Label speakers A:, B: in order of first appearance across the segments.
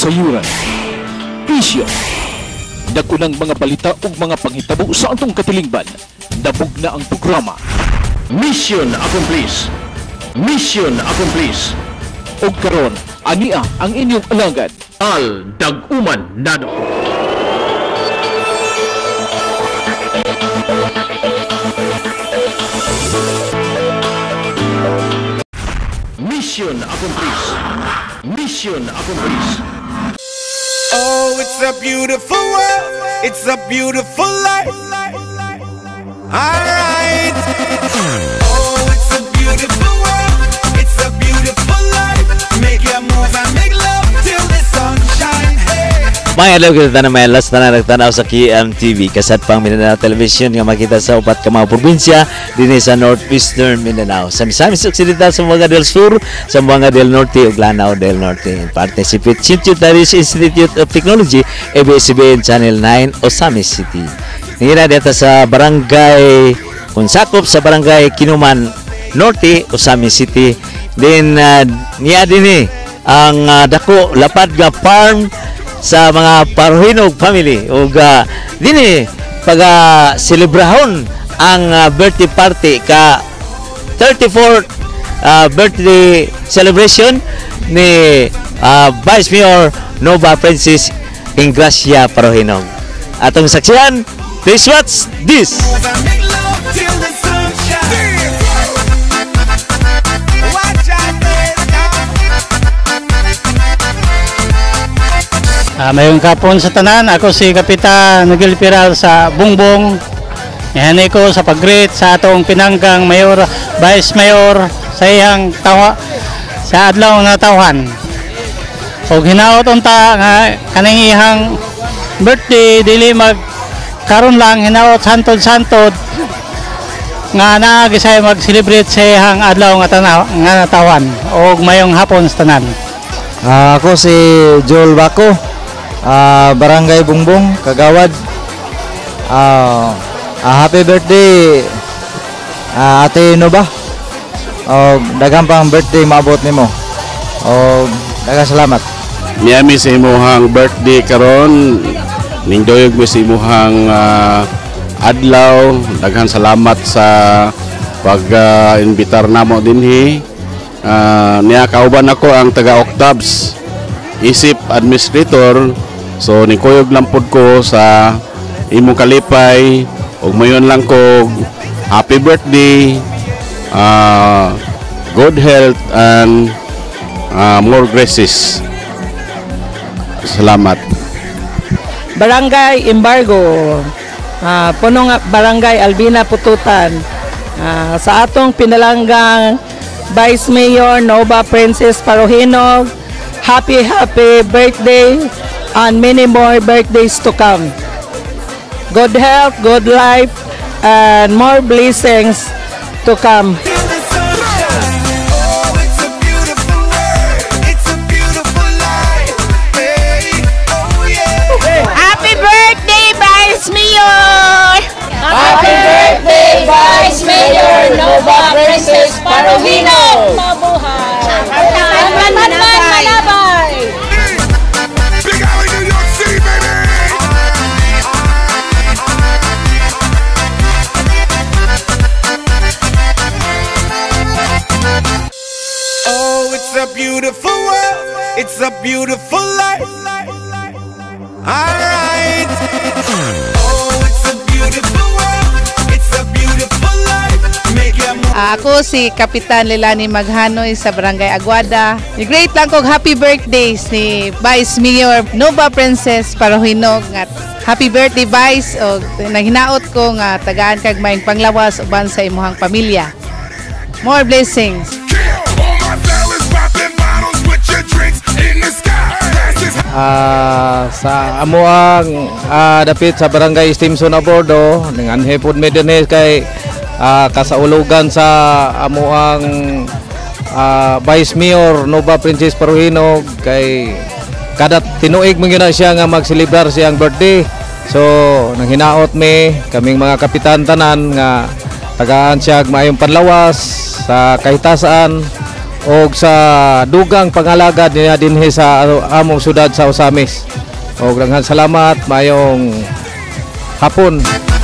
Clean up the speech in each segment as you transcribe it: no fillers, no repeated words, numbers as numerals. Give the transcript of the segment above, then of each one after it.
A: kasayuran, bisyo, nagunang mga balita ug mga panghitabo sa atong katilingban. Dabog na ang programa. Mission accomplished. Mission accomplished. Og karon, ania ang inyong alagad, Al Daguman Nano. Mission accomplished. Mission accomplished.
B: Oh, it's a beautiful world. It's a beautiful life. Alright. Oh, it's a beautiful world. It's a beautiful life. Make your move and make love till the sun shine. Hey.
C: Mga alaw kita na may alas na nagtanaw sa KMTV. Kasat pang Mindanao Television nga makita sa upat ka mga probinsya din sa Northeastern Mindanao. Sa Misamis Occidental, sa Buanga del Sur, sa Buanga del Norte ug Lanao del Norte. Participate Institute Institute of Technology, ABS-CBN Channel 9, Osamis City. Ngira dito sa barangay, kung sakop sa barangay Kinuman Norte, Osamis City. Then, niya din ang dako lapad nga farm sa mga Parohinog family ug dinhi pag-celebrahon ang birthday party ka 34th birthday celebration ni Vice Mayor Nova Princess Ingracia Parohinog. Atong saksihan, please watch this.
D: Mayong kapon sa tanan, ako si Kapitan Miguel Piral sa Bungbong. Yan ko sa pag-greet sa atong pinanggang mayor, vice mayor sa iyang tawa sa adlaw nga tawhan. Og hinaot unta nga kaning ihang birthday dili mag karon lang hinaot santod-santod nga nagisay mag-celebrate sa iyang adlaw nga tawhan og mayong hapon sa tanan.
E: Ako si Joel Baco. Barangay Bungbong, Kagawad. Happy birthday Ate Nova. Daghang pang birthday maabot nimo. Daghang salamat.
F: Niyami sa imuhang birthday karon. Ningdoyog mo sa imuhang adlaw. Daghang salamat sa pag-invitar namo dinhi. Niya kauban ako ang taga Octaves isip administrator. So nikuyog lang pod ko sa imong kalipay ug mayon lang ko happy birthday, good health and more graces. Salamat.
G: Barangay Embargo, punong Barangay Albina Pututan, sa atong pinalanggang Vice Mayor Nova Princess Parohinog, happy birthday and many more birthdays to come. Good health, good life, and more blessings to come.
H: Happy birthday, Vice Mayor! Happy birthday, Vice Mayor Nova Princess Parohinog! Mabuhay! Malabay!
B: It's a beautiful world. It's a beautiful life. Alright. Oh, it's a beautiful world. It's a beautiful life. Make your move.
I: Ako si Kapitan Lelani Maghanoy sa Barangay Aguada. I-great lang kong happy birthdays ni Vice Mayor Nova Princess Parohinog. Happy birthday, Vice. O naghinaot ko nga tagaan kag maayong panglawas uban sa imuhang pamilya. More blessings.
E: Sa amuang dapit sa Barangay Stimson Abordo dengan hepod medene kay kasaulugan sa amuang Vice Mayor Nova Princess Parohinog kay kada tinuig man gyud siya nga magselebrar siyang birthday. So nanghinaot kaming mga kapitan tanan nga tagaan siya maayong panlawas sa kahitasan og sa dugang pangalagad niya dinhi sa among syudad sa Osamis. Og daghang salamat, mayong hapon.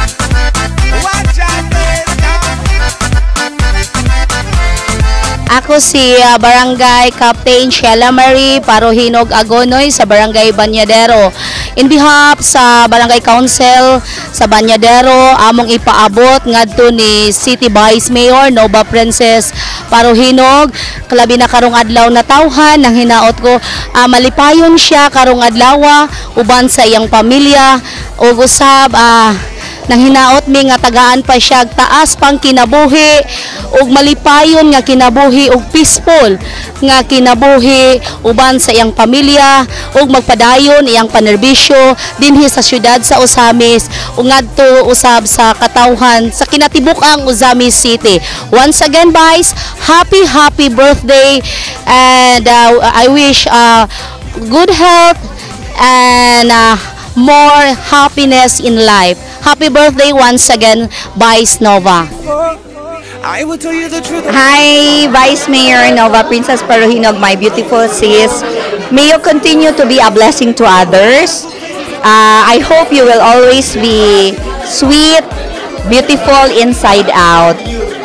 H: Ako si Barangay Captain Sheila Marie Parohinog Agonoy sa Barangay Banyadero. In behalf sa Barangay Council sa Banyadero, among ipaabot ngadto ni City Vice Mayor Nova Princess Parohinog. Kalabi na karong adlaw na tawhan nang hinaot ko malipayon siya karong adlaw uban sa iyang pamilya ug usab nang hinaot mi nga tagaan pa siya taas pang kinabuhi ug malipayon nga kinabuhi ug peaceful nga kinabuhi uban sa iyang pamilya ug magpadayon iyang panerbisyo dinhi sa syudad sa Osamis ug ngadto usab sa katawhan sa kinatibuk-ang Osamis City. Once again, Vice, happy birthday, and I wish good health and more happiness in life. Happy birthday once again, Vice Nova.
B: I will tell you the truth.
J: Hi, Vice Mayor Nova Princess Parohinog, my beautiful sis. May you continue to be a blessing to others. I hope you will always be sweet, beautiful inside out.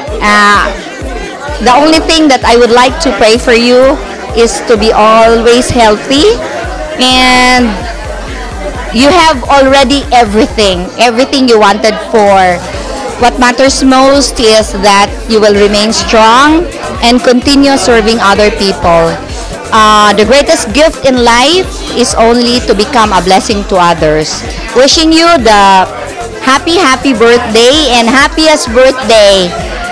J: The only thing that I would like to pray for you is to be always healthy, and you have already everything you wanted for. What matters most is that you will remain strong and continue serving other people. The greatest gift in life is only to become a blessing to others. Wishing you the happy birthday and happiest birthday.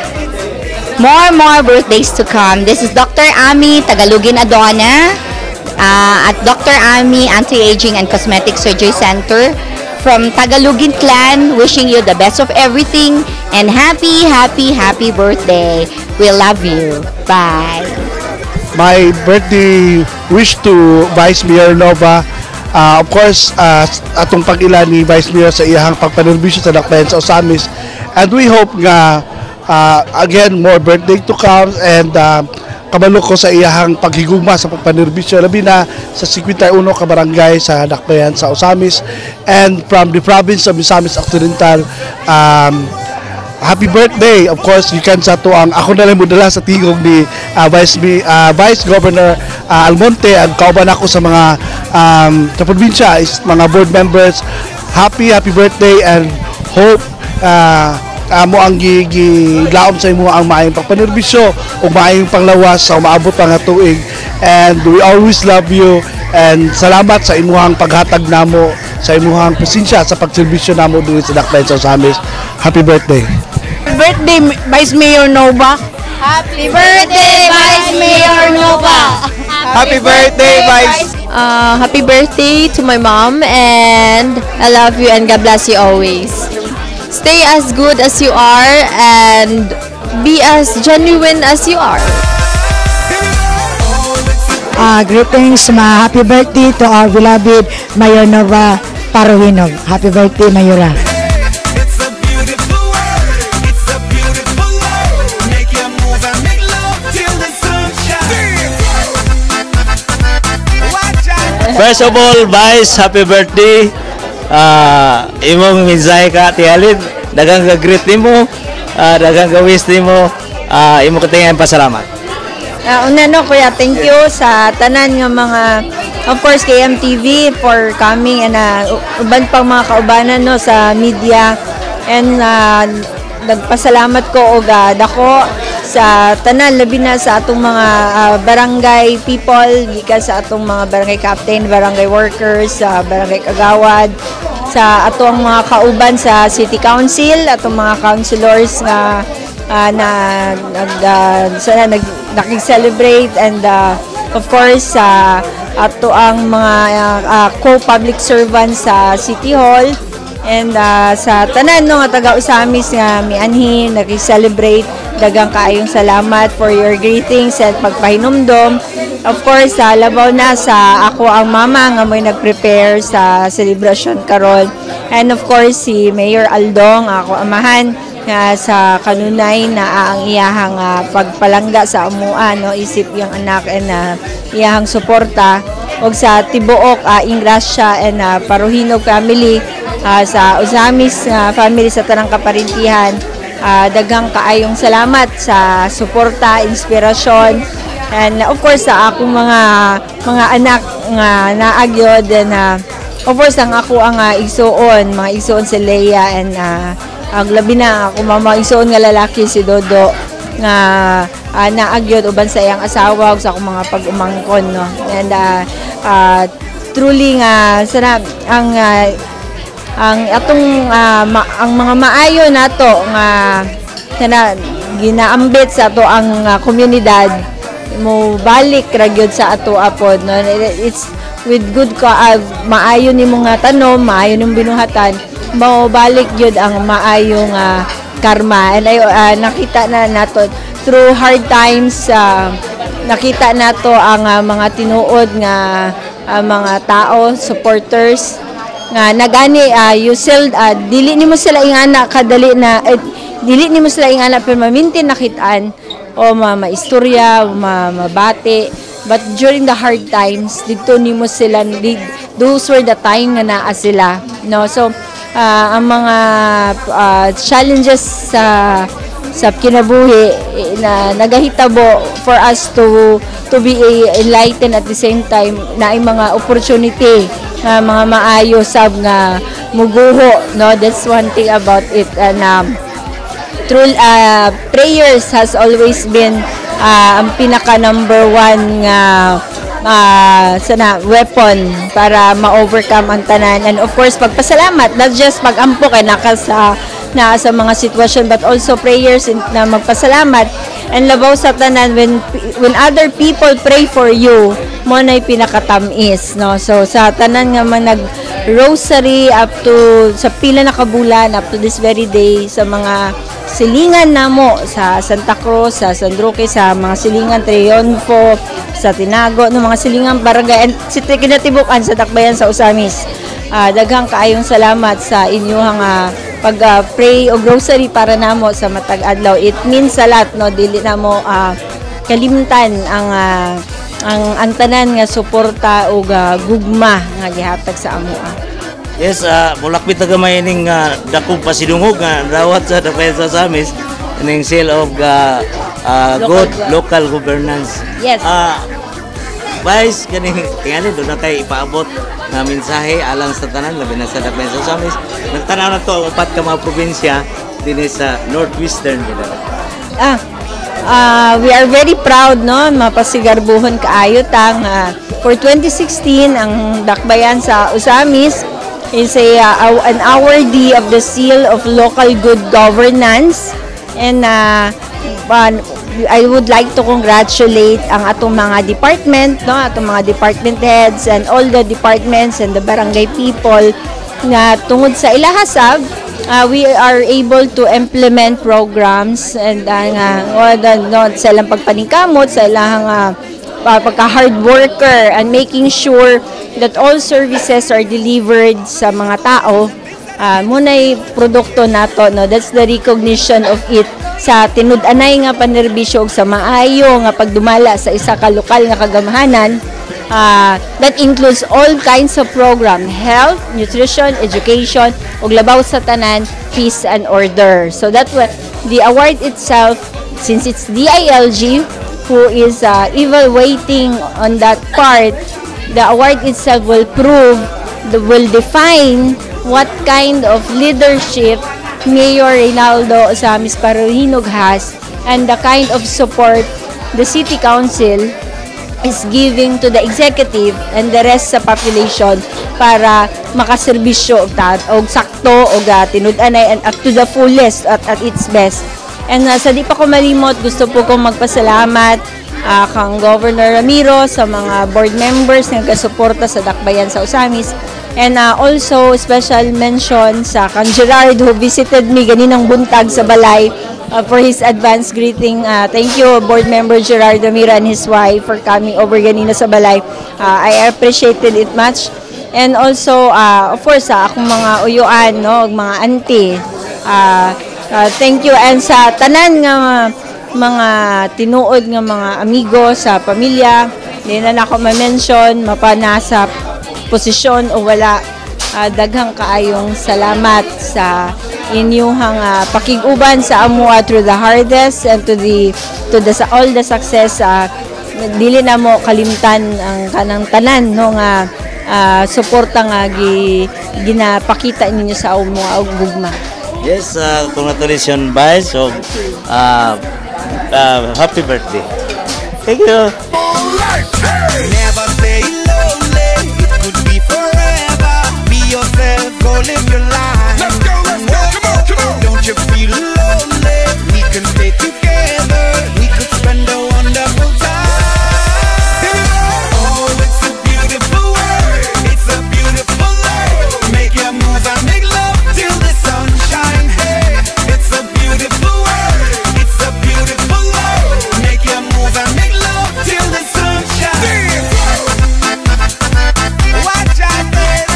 J: More birthdays to come. This is Dr. Ami Tagalugin Adona at Dr. Ami Anti-Aging and Cosmetic Surgery Center from Tagalugin Clan, wishing you the best of everything and happy birthday. We love you. Bye.
K: My birthday wish to Vice Mayor Nova. Of course, atong pag-ila ni Vice Mayor sa iyang pagpanerbisyo sa dakbayan sa Osamis. And we hope nga again more birthday to come, and kabalo ko sa iyahang paghigugma sa pagpanerbisyo labi na sa 51 ka barangay sa dakbayan sa Osamis, and from the province of Misamis Occidental. Happy birthday. Of course, you can sa to ang ako na lang mudala sa tingog ni Vice Governor Almonte, and kauban ako sa mga sa probinsya is mga board members. Happy birthday, and hope mo ang gilaom sa imo ang maayong pagpanerbisyo o maayong panglawas sa umaabot pa nga tuig, and we always love you, and salamat sa imuhang paghatag namo sa imuhang presensya sa pagserbisyo namo dito sa dakbayan sa Osamis. Happy birthday.
G: Birthday, Vice Mayor Nova.
H: Happy birthday, Vice Mayor Nova.
E: Happy birthday, Vice.
J: Happy birthday to my mom, and I love you and God bless you always. Stay as good as you are and be as genuine as you are.
L: Greetings, happy birthday to our beloved Mayor Nova Parohinog. Happy birthday, Mayora.
B: It's a beautiful world. It's a beautiful life. Make you move and make love till the sun shines. Watch out.
C: First of all, Vice, happy birthday. Imong minsay ka tialid, dagang ka-greet nimo, dagang ka-wish nimo, imo katingan pasalamat.
J: Una no, kuya, thank you sa tanan ng mga, of course, KMTV for coming, and uban pang mga kaubanan no sa media, and nagpasalamat ko og dako sa tanan, labi na sa atong mga barangay people, gikan sa atong mga barangay captain, barangay workers, barangay kagawad, sa atong mga kauban sa city council, atong mga councilors nga nag-celebrate, and of course ato ang mga co-public servants sa City Hall, and sa tanan no nga taga Osamis nga mianhin nag-celebrate. Dagang kaayong salamat for your greetings and pagpahinumdom. Of course, labaw na sa ako ang mama nga may nag-prepare sa celebration karon. And of course, si Mayor Aldong, ako amahan,
M: nga sa kanunay na ang iyahang pagpalangga sa amua no isip yung anak and iyahang suporta og sa tibuok Ingrasya and Paruhinog family sa Usamis family sa tanang kaparintihan. Daghang kaayong salamat sa suporta, inspirasyon, and of course sa akong mga anak nga naagyod and of course ang ako ang mga igsuon si Leia and ang labi na ako mama igsuon nga lalaki si Dodo nga naagyod uban sa iyang asawa ug sa akong mga pag-umangkon no. And truly nga sana ang atong ang mga maayo nato nga sana ginaambit sa ato ang komunidad mo balik ra gyud sa ato apod no. It's with good maayo nimo nga tanom, maayo ning binuhatan, mao balik gyud ang maayong karma. And nakita na nato through hard times, nakita nato ang mga tinuod nga mga tao, supporters nga nagani you sell dili nimo sila ingana kadali na dili nimo sila ingana pero mamintin nakitaan o maistorya, mabati. But during the hard times, dito nimo sila, those were the time nga naa sila. No? So, ang mga challenges sa kinabuhi na nagahitabo for us to be enlightened at the same time na ay mga opportunity nga mga maayo sab nga muguho. No? That's one thing about it. And through prayers has always been ang pinaka number one nga weapon para ma-overcome ang tanan. And of course pagpasalamat, not just pag-ampo kay naka sa mga sitwasyon but also prayers na magpasalamat and labaw sa tanan when other people pray for you mo na pinakatamis no. So sa tanan nga nag rosary up to sa pila na kabulan up to this very day sa mga silingan namo sa Santa Cruz, sa San Roque, sa mga silingan Triunfo, sa Tinago, no mga silingan barangay and kinatibukan sa Dakbayan sa Usamis. Daghang kaayong salamat sa inyong pag-pray o grocery para namo sa matag adlaw. It means a lot no, dili namo kalimtan ang tanan nga suporta o gugma nga gihatag sa amoa.
C: Yes, mulakbit na gamay ning dakong pasidungog nga dawat sa Dakbayan sa Usamis ning seal of good local governance.
M: Yes.
C: Vice kaning tingali do na kay ipaabot nga mensahe alang sa tanan labi na sa Dakbayan sa Usamis. Nagtanaw na to upat ka mga probinsya dinhi sa Northwestern Mindanao.
M: We are very proud no mapasigarbuhon kaayo tang for 2016 ang Dakbayan sa Usamis is an awardee of the seal of local good governance. And I would like to congratulate ang atong mga department, no, atong mga department heads and all the departments and the barangay people nga tungod sa ilahasab we are able to implement programs and sa ilang pagpaningkamot sa ilang pagka-hard worker and making sure that all services are delivered sa mga tao. Muna'y produkto nato no, that's the recognition of it sa tinud-anay nga panerbisyo sa maayo nga pagdumala sa isa ka lokal nga kagamahanan. That includes all kinds of program, health, nutrition, education, ug labaw sa tanan, peace and order. So that the award itself, since it's DILG who is evaluating on that part, the award itself will define what kind of leadership Mayor Reynaldo Usamis Paruhinog has and the kind of support the City Council is giving to the executive and the rest sa population para makaserbisyo og sakto og tinud-anay and up to the fullest at its best. And sa di pa ko malimot, gusto po kong magpasalamat kang Governor Ramiro sa mga board members nga kasuporta sa Dakbayan sa Usamis. And also special mention sa kang Gerard who visited me ganinang buntag sa balay for his advance greeting. Thank you Board Member Gerard Ramiro and his wife for coming over ganina sa balay. I appreciated it much. And also of course akong mga uyuan no, mga auntie. Thank you and sa tanan nga mga tinuod nga mga amigo sa pamilya, di na ako ma-mention, mapanasa posisyon o wala. Daghang kaayong salamat sa inyong pakiguban sa amua through the hardest and to all the success. Dili na mo kalimtan ang kanang tanan no nga suporta nga ginapakita ninyo sa mga gugma.
C: Yes, congratulations, Vice. So, happy birthday. Thank you.
B: Never stay lonely. It could be forever. Be yourself, go live your life. Let's go, come on. Don't you feel lonely? We can stay together. We could spend a wonderful time. Oh, it's a beautiful world. It's a beautiful life. Make your move and make love till the sun shine. Hey, it's a beautiful world. It's a beautiful life. Make your move and make love till the sun shine. Watch out,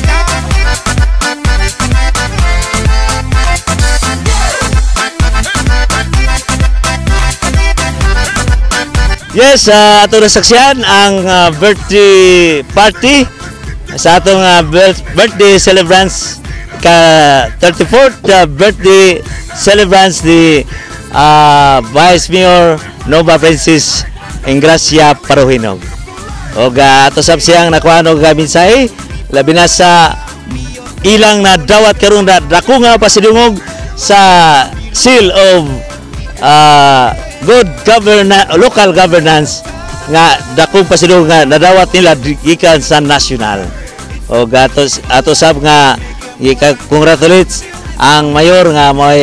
C: Yes, ato nasaksihan ang birthday party sa atong birthday celebrants ka 34th birthday celebrants ni Vice Mayor Nova Princess Ingracia Paruhinog. Og ato sab siyang nakuha og mensahe labi na sa ilang na dawat karon na dako nga pasidungog sa seal of good local governance nga dakong pasidong nga nadawat nila gikan sa national. O ato sab nga congratulates ang mayor nga mo'y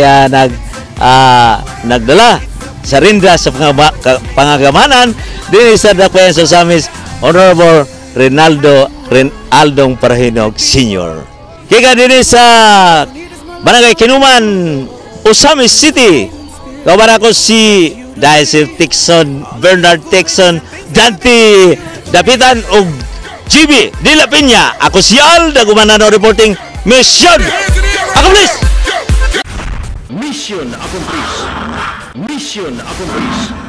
C: nagdala sa rinda sa pangagamanan din sa Dakbayan sa Samis Honorable Aldong Paruhinog Sr. Kika din sa Barangay Kinuman, Osamis City. Kawan ako si Sir Tixon, Bernard Tixon, Dante Dapitan o GB Dila Piña. Ako si Alda Gumanano reporting Mission Accomplished!
A: Mission accomplished. Mission accomplished.